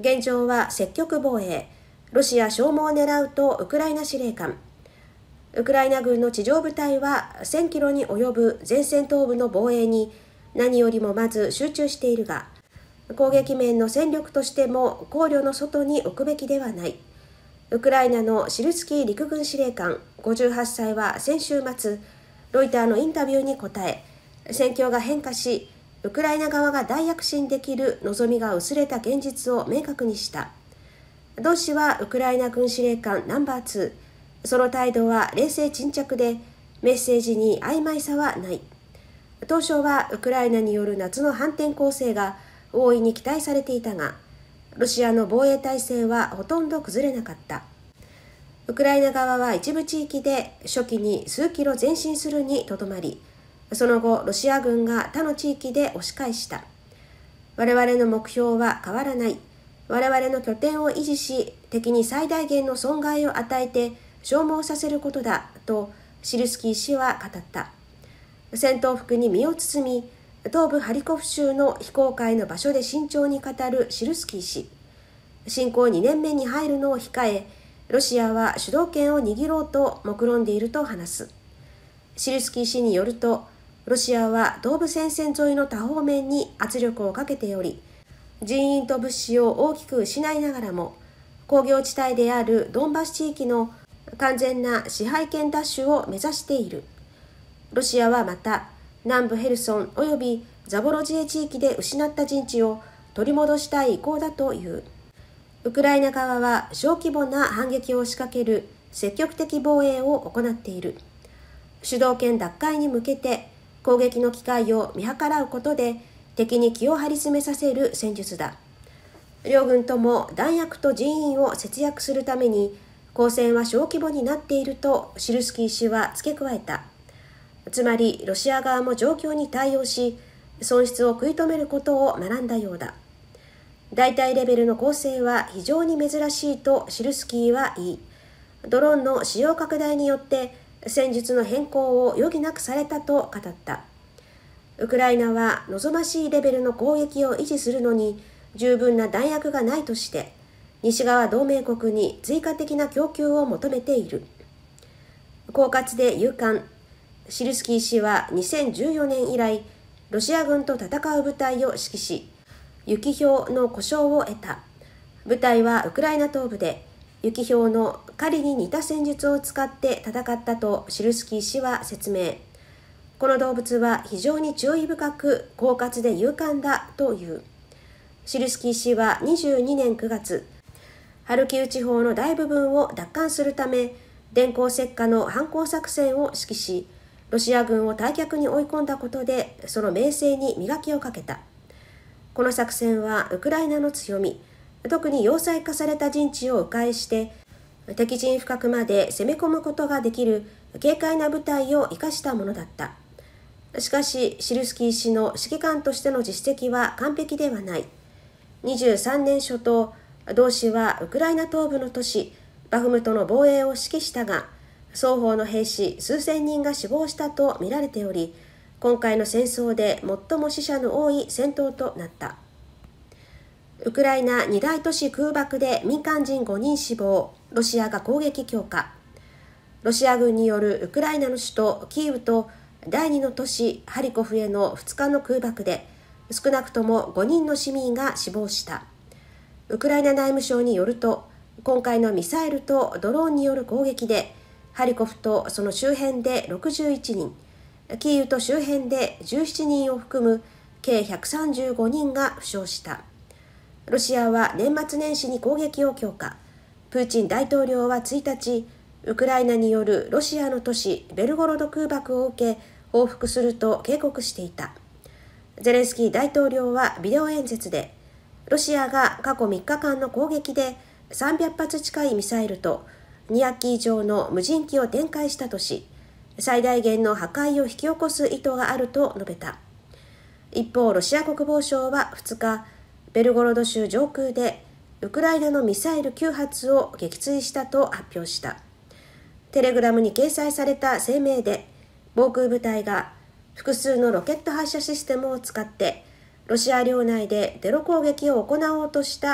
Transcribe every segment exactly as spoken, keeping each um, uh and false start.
現状は積極防衛、ロシア消耗を狙うとウクライナ司令官。ウクライナ軍の地上部隊はせんキロに及ぶ前線東部の防衛に何よりもまず集中しているが、攻撃面の戦力としても考慮の外に置くべきではない。ウクライナのシルスキー陸軍司令官ごじゅうはっさいは先週末、ロイターのインタビューに答え、戦況が変化し、ウクライナ側が大躍進できる望みが薄れた現実を明確にした。同氏はウクライナ軍司令官ナンバーツー、その態度は冷静沈着で、メッセージに曖昧さはない。当初はウクライナによる夏の反転攻勢が大いに期待されていたが、ロシアの防衛体制はほとんど崩れなかった。ウクライナ側は一部地域で初期に数キロ前進するにとどまり、その後ロシア軍が他の地域で押し返した。我々の目標は変わらない。我々の拠点を維持し、敵に最大限の損害を与えて消耗させることだとシルスキー氏は語った。戦闘服に身を包み、東部ハリコフ州の非公開の場所で慎重に語るシルスキー氏。侵攻にねんめに入るのを控え、ロシアは主導権を握ろうと目論んでいると話す。シルスキー氏によると、ロシアは東部戦線沿いの多方面に圧力をかけており、人員と物資を大きく失いながらも、工業地帯であるドンバス地域の完全な支配権奪取を目指している。ロシアはまた、南部ヘルソン及びザボロジエ地域で失った陣地を取り戻したい意向だという。ウクライナ側は小規模な反撃を仕掛ける積極的防衛を行っている。主導権奪回に向けて攻撃の機会を見計らうことで敵に気を張り詰めさせる戦術だ。両軍とも弾薬と人員を節約するために抗戦は小規模になっているとシルスキー氏は付け加えた。つまりロシア側も状況に対応し、損失を食い止めることを学んだようだ。大隊レベルの攻勢は非常に珍しいとシルスキーは言い、ドローンの使用拡大によって戦術の変更を余儀なくされたと語った。ウクライナは望ましいレベルの攻撃を維持するのに十分な弾薬がないとして、西側同盟国に追加的な供給を求めている。狡猾で勇敢。シルスキー氏はにせんじゅうよねん以来、ロシア軍と戦う部隊を指揮し、ユキヒョウの呼称を得た。部隊はウクライナ東部で、ユキヒョウの狩りに似た戦術を使って戦ったとシルスキー氏は説明。この動物は非常に注意深く狡猾で勇敢だという。シルスキー氏はにじゅうにねんくがつ、ハルキウ地方の大部分を奪還するため、電光石火の反攻作戦を指揮し、ロシア軍を退却に追い込んだことで、その名声に磨きをかけた。この作戦はウクライナの強み、特に要塞化された陣地を迂回して、敵陣深くまで攻め込むことができる軽快な部隊を生かしたものだった。しかし、シルスキー氏の指揮官としての実績は完璧ではない。にじゅうさんねん初頭、同氏はウクライナ東部の都市、バフムトの防衛を指揮したが、双方の兵士数千人が死亡したと見られており、今回の戦争で最も死者の多い戦闘となった。ウクライナに大都市空爆で民間人ごにん死亡、ロシアが攻撃強化。ロシア軍によるウクライナの首都キーウと第二の都市ハリコフへのふつかの空爆で、少なくともごにんの市民が死亡した。ウクライナ内務省によると、今回のミサイルとドローンによる攻撃で、ハリコフとその周辺でろくじゅういちにん、キーウと周辺でじゅうななにんを含む計ひゃくさんじゅうごにんが負傷した。ロシアは年末年始に攻撃を強化。プーチン大統領はついたち、ウクライナによるロシアの都市ベルゴロド空爆を受け、報復すると警告していた。ゼレンスキー大統領はビデオ演説で、ロシアが過去みっかかんの攻撃でさんびゃくはつ近いミサイルとにひゃくき以上の無人機を展開したとし、最大限の破壊を引き起こす意図があると述べた。一方、ロシア国防省はふつか、ベルゴロド州上空でウクライナのミサイルきゅうはつを撃墜したと発表した。テレグラムに掲載された声明で、防空部隊が複数のロケット発射システムを使ってロシア領内でテロ攻撃を行おうとした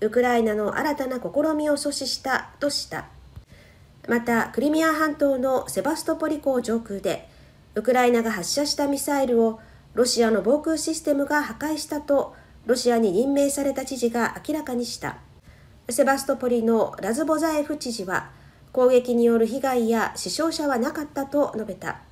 ウクライナの新たな試みを阻止したとした。また、クリミア半島のセバストポリ港上空で、ウクライナが発射したミサイルをロシアの防空システムが破壊したと、ロシアに任命された知事が明らかにした。セバストポリのラズボザエフ知事は、攻撃による被害や死傷者はなかったと述べた。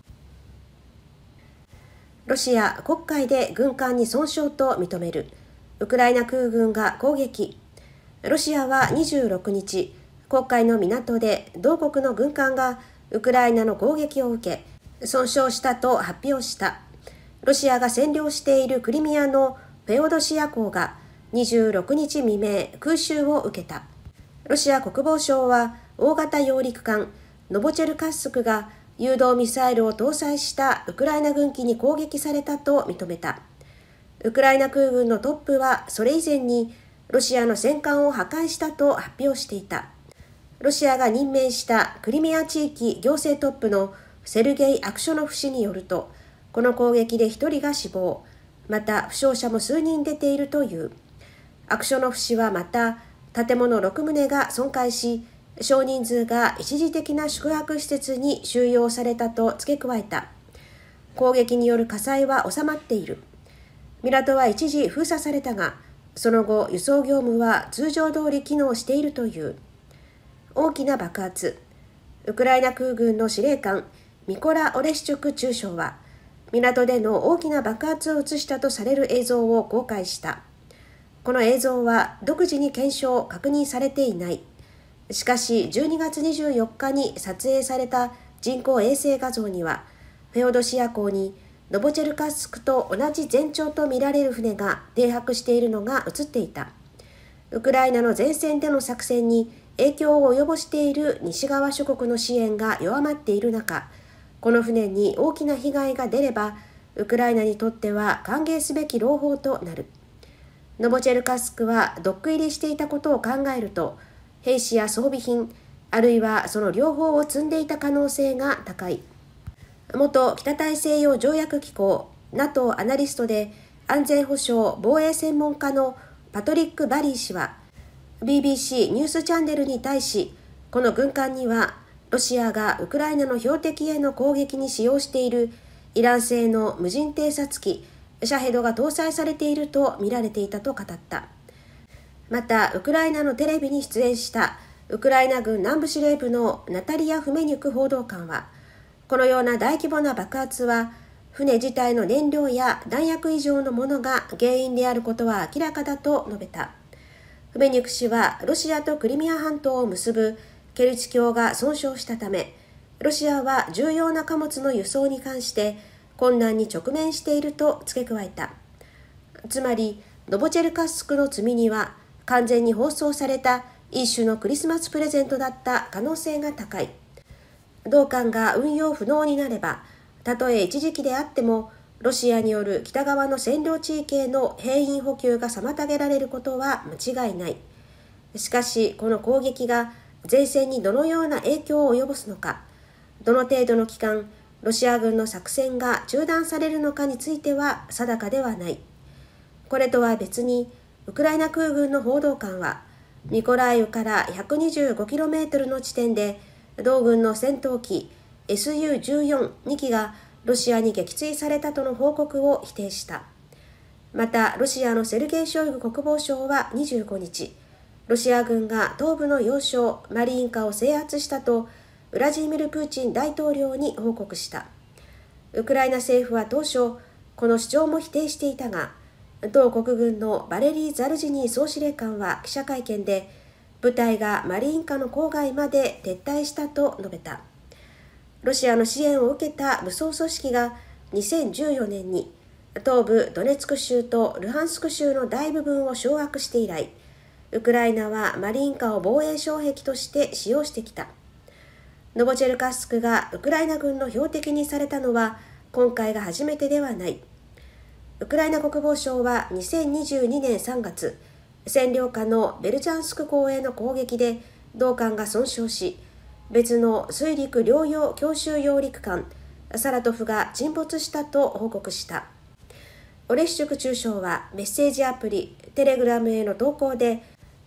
ロシア黒海で軍艦に損傷と認める。ウクライナ空軍が攻撃。ロシアはにじゅうろくにち、黒海の港で同国の軍艦がウクライナの攻撃を受け、損傷したと発表した。ロシアが占領しているクリミアのフェオドシア港がにじゅうろくにち未明、空襲を受けた。ロシア国防省は大型揚陸艦ノボチェルカッスクが誘導ミサイルを搭載したウクライナ軍機に攻撃されたと認めた。ウクライナ空軍のトップはそれ以前にロシアの戦艦を破壊したと発表していた。ロシアが任命したクリミア地域行政トップのセルゲイ・アクショノフ氏によると、この攻撃でひとりが死亡、また負傷者も数人出ているという。アクショノフ氏はまた、建物ろくとうが損壊し、少人数が一時的な宿泊施設に収容されたと付け加えた。攻撃による火災は収まっている。港は一時封鎖されたが、その後輸送業務は通常通り機能しているという。大きな爆発。ウクライナ空軍の司令官ミコラ・オレシチュク中将は、港での大きな爆発を映したとされる映像を公開した。この映像は独自に検証・確認されていない。しかしじゅうにがつにじゅうよっかに撮影された人工衛星画像には、フェオドシア港にノボチェルカッスクと同じ全長とみられる船が停泊しているのが映っていた。ウクライナの前線での作戦に影響を及ぼしている西側諸国の支援が弱まっている中、この船に大きな被害が出れば、ウクライナにとっては歓迎すべき朗報となる。ノボチェルカッスクはドック入りしていたことを考えると、兵士や装備品、あるいはその両方を積んでいた可能性が高い。元北大西洋条約機構 ナトー アナリストで安全保障防衛専門家のパトリック・バリー氏は ビービーシー ニュースチャンネルに対し、この軍艦にはロシアがウクライナの標的への攻撃に使用しているイラン製の無人偵察機シャヘドが搭載されていると見られていたと語った。また、ウクライナのテレビに出演したウクライナ軍南部司令部のナタリア・フメニュク報道官は、このような大規模な爆発は、船自体の燃料や弾薬以上のものが原因であることは明らかだと述べた。フメニュク氏は、ロシアとクリミア半島を結ぶケルチ橋が損傷したため、ロシアは重要な貨物の輸送に関して困難に直面していると付け加えた。つまり、ノボチェルカッスクの積み荷は、完全に包装された一種のクリスマスプレゼントだった可能性が高い。同艦が運用不能になれば、たとえ一時期であっても、ロシアによる北側の占領地域への兵員補給が妨げられることは間違いない。しかし、この攻撃が前線にどのような影響を及ぼすのか、どの程度の期間、ロシア軍の作戦が中断されるのかについては定かではない。これとは別に、ウクライナ空軍の報道官は、ミコライウから ひゃくにじゅうごキロメートル の地点で、同軍の戦闘機 エスユーじゅうよんに 機がロシアに撃墜されたとの報告を否定した。また、ロシアのセルゲイ・ショイグ国防相はにじゅうごにち、ロシア軍が東部の要衝マリインカを制圧したと、ウラジーミル・プーチン大統領に報告した。ウクライナ政府は当初、この主張も否定していたが、同国軍のバレリー・ザルジニー総司令官は記者会見で、部隊がマリインカの郊外まで撤退したと述べた。ロシアの支援を受けた武装組織がにせんじゅうよねんに東部ドネツク州とルハンスク州の大部分を掌握して以来、ウクライナはマリインカを防衛障壁として使用してきた。ノボチェルカッスクがウクライナ軍の標的にされたのは今回が初めてではない。ウクライナ国防省はにせんにじゅうにねんさんがつ、占領下のベルジャンスク港への攻撃で同艦が損傷し、別の水陸両用強襲揚陸艦サラトフが沈没したと報告した。オレシチュク中将はメッセージアプリテレグラムへの投稿で、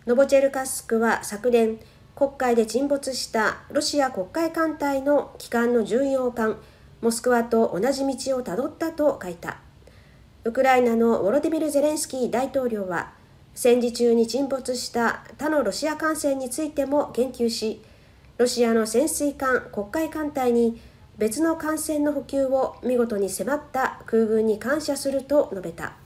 ノボチェルカスクは昨年、黒海で沈没したロシア黒海艦隊の旗艦の巡洋艦モスクワと同じ道をたどったと書いた。ウクライナのウォロディミル・ゼレンスキー大統領は、戦時中に沈没した他のロシア艦船についても言及し、ロシアの潜水艦黒海艦隊に別の艦船の補給を見事に迫った空軍に感謝すると述べた。